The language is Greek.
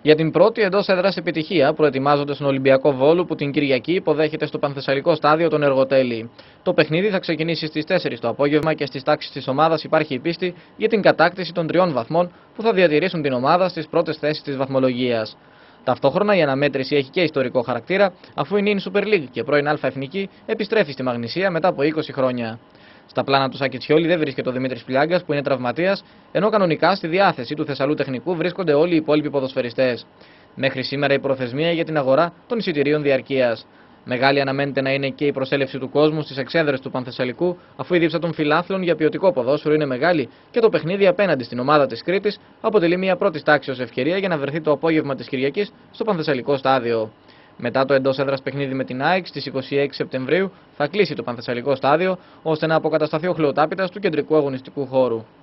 Για την πρώτη εντός έδρας επιτυχία προετοιμάζονται στον Ολυμπιακό Βόλου που την Κυριακή υποδέχεται στο Πανθεσσαλικό στάδιο τον Εργοτέλη. Το παιχνίδι θα ξεκινήσει στις 4 το απόγευμα και στις τάξεις της ομάδας υπάρχει η πίστη για την κατάκτηση των 3 βαθμών που θα διατηρήσουν την ομάδα στις πρώτες θέσεις της βαθμολογίας. Ταυτόχρονα η αναμέτρηση έχει και ιστορικό χαρακτήρα, αφού η νυν Super League και πρώην Α Εθνική επιστρέφει στη Μαγνησία μετά από 20 χρόνια. Στα πλάνα του Σάκη Τσιόλη δεν βρίσκεται ο Δημήτρης Πλιάγκας που είναι τραυματίας, ενώ κανονικά στη διάθεση του Θεσσαλού Τεχνικού βρίσκονται όλοι οι υπόλοιποι ποδοσφαιριστές. Μέχρι σήμερα η προθεσμία για την αγορά των εισιτηρίων διαρκείας. Μεγάλη αναμένεται να είναι και η προσέλευση του κόσμου στις εξέδρες του Πανθεσσαλικού, αφού η δίψα των φιλάθλων για ποιοτικό ποδόσφαιρο είναι μεγάλη και το παιχνίδι απέναντι στην ομάδα της Κρήτης αποτελεί μια πρώτη τάξεως ευκαιρία για να βρεθεί το απόγευμα της Κυριακής στο Πανθεσσαλικό στάδιο. Μετά το εντός έδρας παιχνίδι με την ΑΕΚ στις 26 Σεπτεμβρίου θα κλείσει το Πανθεσσαλικό στάδιο ώστε να αποκατασταθεί ο χλωοτάπητας του κεντρικού αγωνιστικού χώρου.